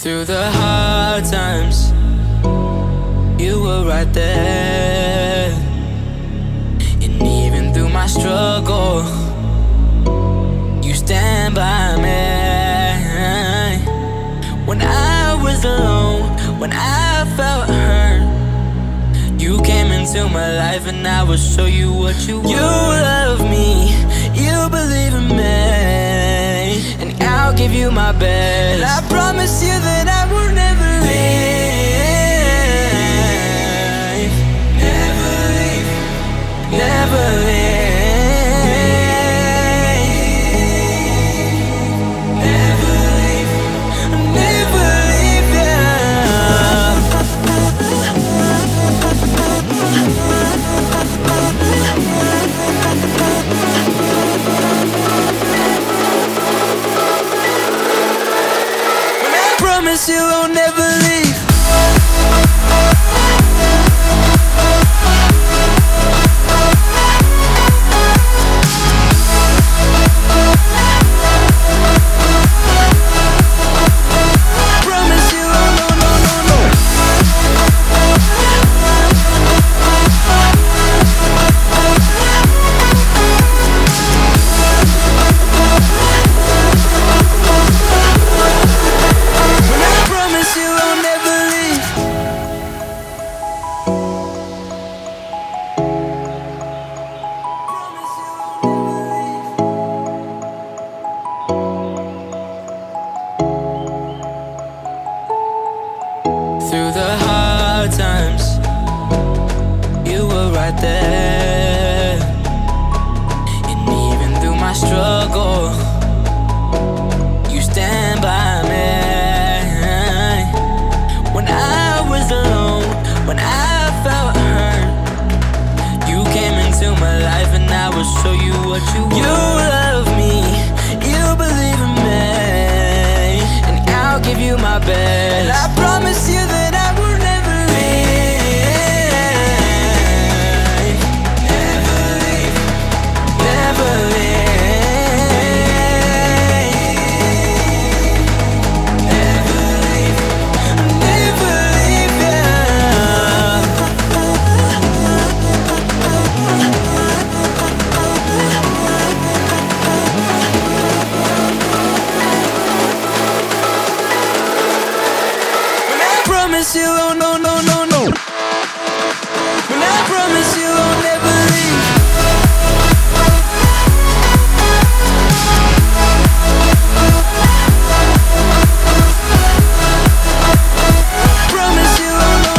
Through the hard times, you were right there. And even through my struggle, you stand by me. When I was alone, when I felt hurt, you came into my life and I will show you what you want. You love me, you believe in me, and I'll give you my best. And I promise you that I will never leave. Never leave, never leave, never leave, never leave, yeah. Promise you I'll never leave. Promise you I'll no. Through the hard times, you were right there. And even through my struggle, you stand by me. When I was alone, when I felt hurt, you came into my life and I will show you what you want. You love me, you believe in me, and I'll give you my best. And I promise you that I will never leave. Never leave, never leave, never leave, never leave, yeah. Promise you, oh no. When I promise you I'll never leave. Promise you, oh no.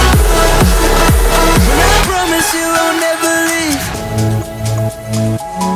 When I promise you I'll never leave.